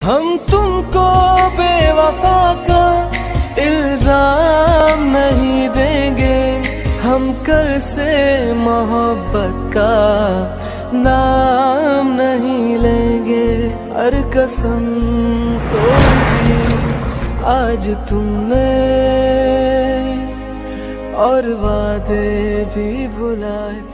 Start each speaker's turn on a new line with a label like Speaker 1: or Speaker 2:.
Speaker 1: हम तुमको बेवफा का इल्जाम नहीं देंगे, हम कल से मोहब्बत का नाम नहीं लेंगे। हर कसम तोड़ी आज तुमने और वादे भी भुलाए।